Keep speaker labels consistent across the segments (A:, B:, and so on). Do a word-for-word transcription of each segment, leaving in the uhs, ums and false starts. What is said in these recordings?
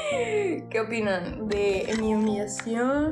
A: ¿Qué opinan de mi humillación?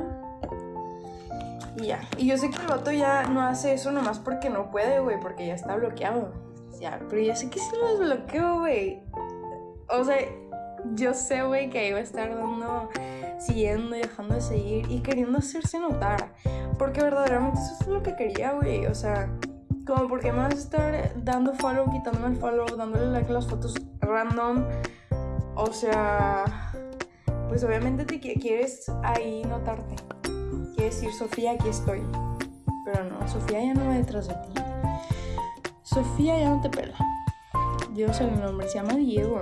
A: Y ya. Y yo sé que el vato ya no hace eso nomás porque no puede, güey, porque ya está bloqueado. Ya, pero yo sé que sí lo desbloqueo, güey. O sea, yo sé, güey, que ahí va a estar dando, siguiendo y dejando de seguir y queriendo hacerse notar. Porque verdaderamente eso es lo que quería, güey. O sea, como porque me vas a estar dando follow, quitándome el follow, dándole like a las fotos random. O sea, pues obviamente te quieres ahí notarte. Quieres decir, Sofía, aquí estoy. Pero no, Sofía ya no va detrás de ti. Sofía ya no te pela. Dios sabe el nombre, se llama Diego.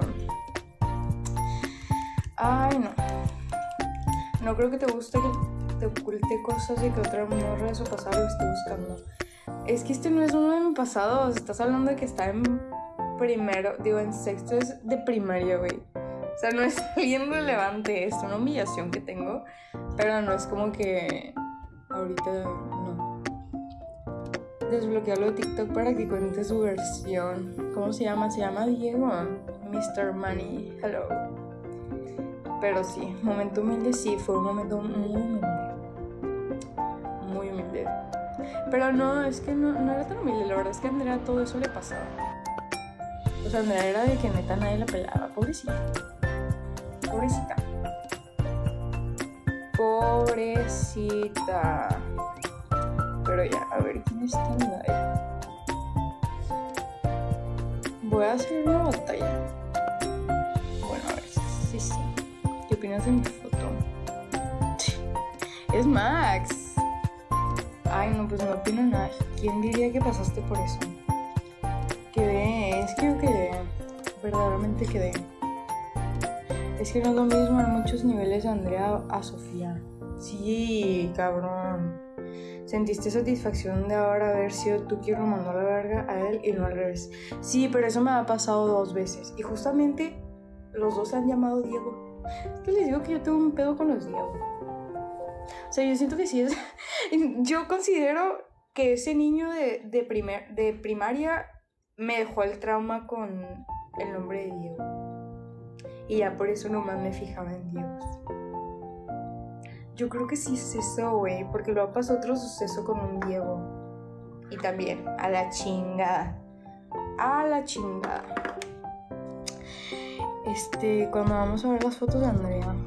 A: Ay, no. No creo que te guste que te oculte cosas y que otra morra de su pasado lo esté buscando. Es que este no es uno de mis pasados. Estás hablando de que está en primero, digo, en sexto es de primaria, güey. O sea, no es bien relevante, es una humillación que tengo, pero no es como que ahorita no. Desbloquearlo de TikTok para que cuente su versión. ¿Cómo se llama? Se llama Diego. mister Money. Hello. Pero sí, momento humilde, sí, fue un momento muy humilde. Muy humilde. Pero no, es que no, no era tan humilde. La verdad es que a Andrea todo eso le pasaba. O sea, Andrea era de que neta nadie la pelaba. Pobrecita. Pobrecita. Pobrecita. Pero ya, a ver, ¿quién está en live? Voy a hacer una batalla. Bueno, a ver, sí, sí. ¿Qué opinas de mi foto? Es Max. Ay, no, pues no opino nada. ¿Quién diría que pasaste por eso? Quedé, es que yo quedé. Verdaderamente quedé. Es que no es lo mismo en muchos niveles de Andrea a Sofía. Sí, cabrón. Sentiste satisfacción de ahora haber sido tú quien lo mandó a la verga a él y no al revés. Sí, pero eso me ha pasado dos veces. Y justamente los dos se han llamado Diego. Es que les digo que yo tengo un pedo con los Diego. O sea, yo siento que sí es... Yo considero que ese niño de, de, primer, de primaria me dejó el trauma con el nombre de Diego. Y ya por eso nomás me fijaba en Dios. Yo creo que sí es eso, güey, porque luego pasó otro suceso con un Diego. Y también, a la chingada. A la chingada. Este, cuando vamos a ver las fotos de Andrea.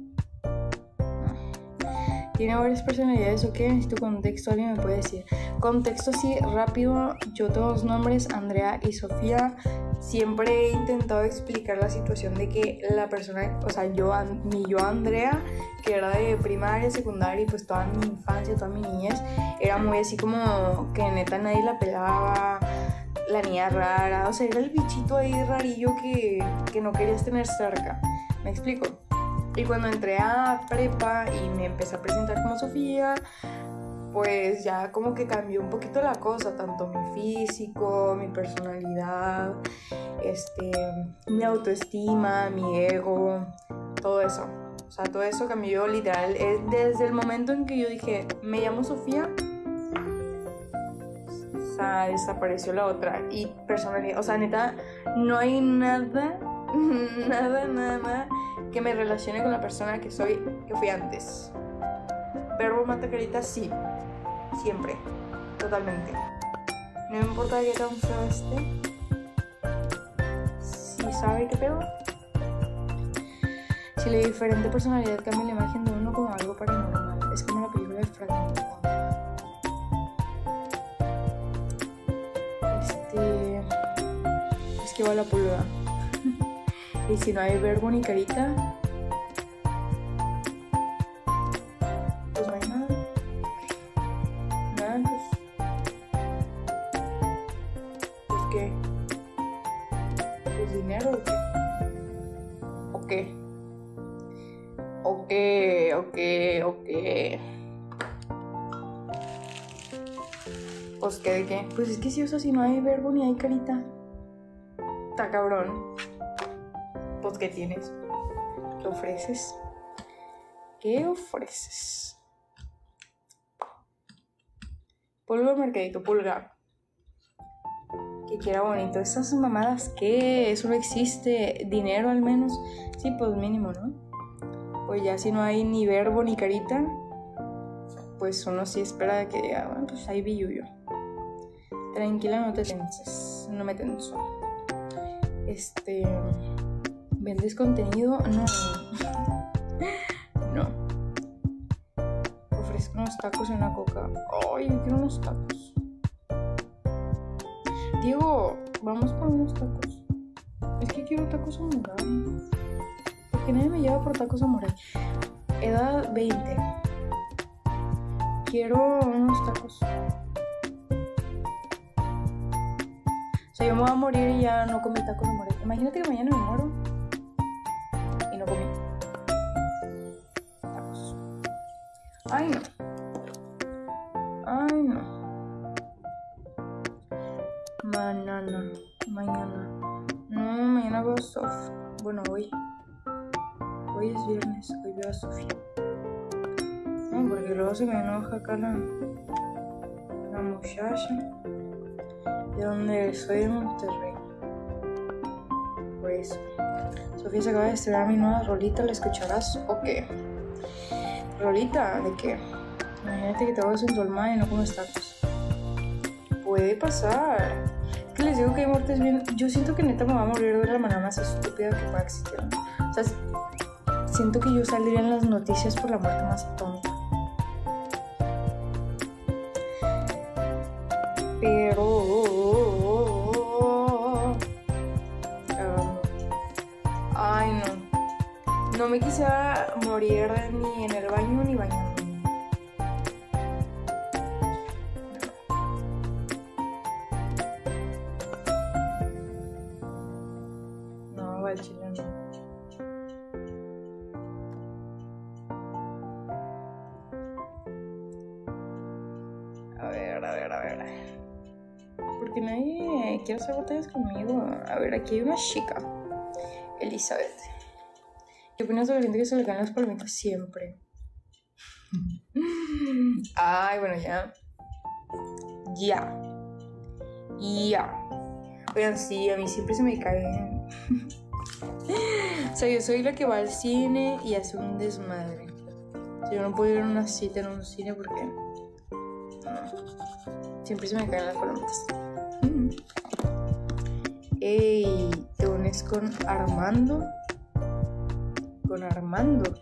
A: Tiene varias personalidades, ¿o qué? Necesito contexto, alguien me puede decir. Contexto así, rápido. Yo tengo dos nombres, Andrea y Sofía. Siempre he intentado explicar la situación de que la persona, o sea, yo, mi yo Andrea, que era de primaria, secundaria y pues toda mi infancia, toda mi niñez, era muy así como que neta nadie la pelaba, la niña rara, o sea, era el bichito ahí rarillo que, que no querías tener cerca. ¿Me explico? Y cuando entré a prepa y me empecé a presentar como Sofía, pues ya como que cambió un poquito la cosa, tanto mi físico, mi personalidad, este, mi autoestima, mi ego, todo eso. O sea, todo eso cambió literal. Es desde el momento en que yo dije, me llamo Sofía, o sea, desapareció la otra. Y personalidad, o sea, neta, no hay nada, nada, nada, nada que me relacione con la persona que soy, que fui antes. Verbo mata carita, sí. Siempre. Totalmente. No me importa qué tan feo esté. Si sabe qué pedo. Si la diferente personalidad cambia la imagen de uno como algo paranormal. Es como la película de Fragmentado. Este... Es que va la pulga. Y si no hay verbo ni carita, pues no hay nada. Nada, pues... Pues ¿qué? Pues dinero o qué. ¿O qué? Ok, ok, ok. Pues ¿qué de qué? Pues es que si, o sea, si no hay verbo ni hay carita, está cabrón. Pues ¿qué tienes? ¿Qué ofreces? ¿Qué ofreces? Polvo de mercadito, pulgar. Que quiera bonito. Esas mamadas, ¿qué? Eso no existe. Dinero al menos. Sí, pues mínimo, ¿no? pues ya si no hay ni verbo ni carita, pues uno sí espera que diga, bueno, pues ahí vi yo. Tranquila, no te tenses, no me tenso. Este, ¿vendes contenido? No, no. Ofrezco unos tacos y una coca. Ay, yo quiero unos tacos. Diego, vamos por unos tacos. Es que quiero tacos samurai. Porque nadie me lleva por tacos samurai. Edad veinte. Quiero unos tacos. O sea, yo me voy a morir y ya no comí tacos samurai. Imagínate que mañana me muero y no comí tacos. Ay, no. Ay, no. Mañana, mañana. No, mañana veo a Sof. Bueno, hoy. Hoy es viernes, hoy veo a Sofía. No, porque luego se me enoja acá la, la muchacha. De donde soy de Monterrey. Por eso. Sofía se acaba de estrenar mi nueva rolita, ¿la escucharás o qué? ¿Rolita? ¿De qué? Imagínate que te vas en tu alma y no comes tacos. Puede pasar. Es que les digo que hay muertes bien. Yo siento que neta me va a morir de la manera más estúpida que pueda existir. O sea, siento que yo saldría en las noticias por la muerte más tonta. Pero um, ay no. No me quisiera morir ni en el baño ni bañando. No, al chile no. A ver, a ver, a ver. Porque nadie quiere hacer batallas conmigo. A ver, aquí hay una chica. Elizabeth. ¿Qué opinas de la gente que se le caen las palomitas siempre? Ay, bueno, ya. Ya. Ya. Oigan, sí, a mí siempre se me caen. O sea, yo soy la que va al cine y hace un desmadre. O sea, yo no puedo ir a una cita en un cine porque no, siempre se me caen las palomitas. Mm. Ey, ¿te unes con Armando? Con Armando.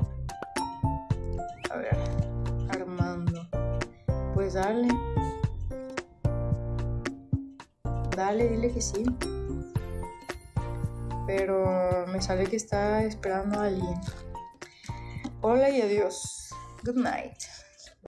A: A ver, Armando. Pues dale. Dale, dile que sí. Pero me sale que está esperando a alguien. Hola y adiós. Good night.